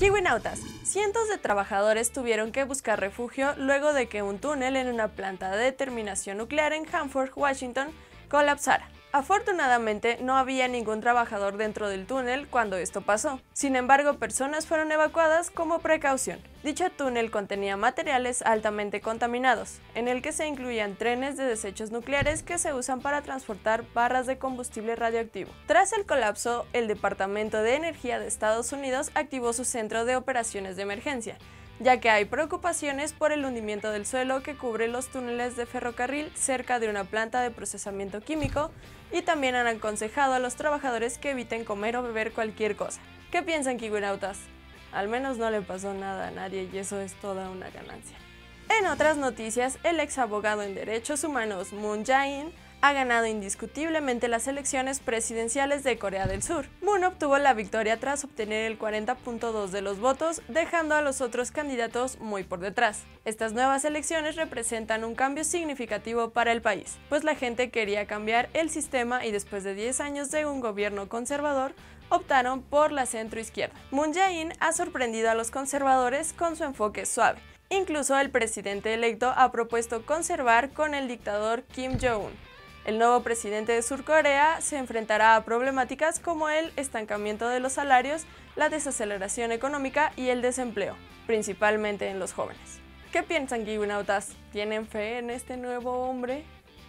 Kiwinautas, cientos de trabajadores tuvieron que buscar refugio luego de que un túnel en una planta de terminación nuclear en Hanford, Washington, colapsara. Afortunadamente, no había ningún trabajador dentro del túnel cuando esto pasó. Sin embargo, personas fueron evacuadas como precaución. Dicho túnel contenía materiales altamente contaminados, en el que se incluían trenes de desechos nucleares que se usan para transportar barras de combustible radioactivo. Tras el colapso, el Departamento de Energía de Estados Unidos activó su centro de operaciones de emergencia, ya que hay preocupaciones por el hundimiento del suelo que cubre los túneles de ferrocarril cerca de una planta de procesamiento químico, y también han aconsejado a los trabajadores que eviten comer o beber cualquier cosa. ¿Qué piensan, Kiwinautas? Al menos no le pasó nada a nadie y eso es toda una ganancia. En otras noticias, el ex abogado en derechos humanos Moon Jae-in ha ganado indiscutiblemente las elecciones presidenciales de Corea del Sur. Moon obtuvo la victoria tras obtener el 40.2% de los votos, dejando a los otros candidatos muy por detrás. Estas nuevas elecciones representan un cambio significativo para el país, pues la gente quería cambiar el sistema y después de 10 años de un gobierno conservador, optaron por la centroizquierda. Moon Jae-in ha sorprendido a los conservadores con su enfoque suave. Incluso el presidente electo ha propuesto conservar con el dictador Kim Jong-un. El nuevo presidente de Surcorea se enfrentará a problemáticas como el estancamiento de los salarios, la desaceleración económica y el desempleo, principalmente en los jóvenes. ¿Qué piensan, Kiwinautas? ¿Tienen fe en este nuevo hombre?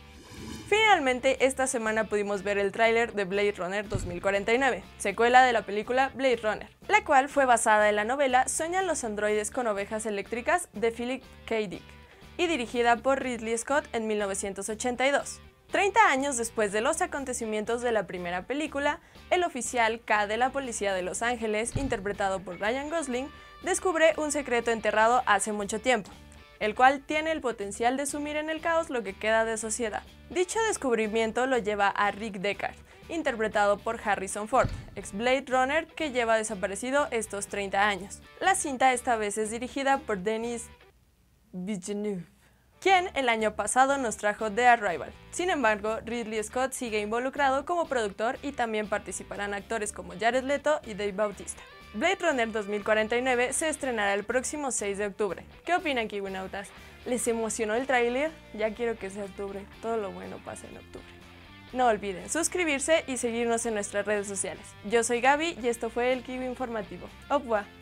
Finalmente, esta semana pudimos ver el tráiler de Blade Runner 2049, secuela de la película Blade Runner, la cual fue basada en la novela Sueñan los androides con ovejas eléctricas de Philip K. Dick y dirigida por Ridley Scott en 1982. 30 años después de los acontecimientos de la primera película, el oficial K de la Policía de Los Ángeles, interpretado por Ryan Gosling, descubre un secreto enterrado hace mucho tiempo, el cual tiene el potencial de sumir en el caos lo que queda de sociedad. Dicho descubrimiento lo lleva a Rick Deckard, interpretado por Harrison Ford, ex Blade Runner que lleva desaparecido estos 30 años. La cinta esta vez es dirigida por Denis Villeneuve, quien el año pasado nos trajo The Arrival. Sin embargo, Ridley Scott sigue involucrado como productor y también participarán actores como Jared Leto y Dave Bautista. Blade Runner 2049 se estrenará el próximo 6 de octubre. ¿Qué opinan, Kiwinautas? ¿Les emocionó el tráiler? Ya quiero que sea octubre, todo lo bueno pasa en octubre. No olviden suscribirse y seguirnos en nuestras redes sociales. Yo soy Gaby y esto fue el Kiwi Informativo. Au revoir.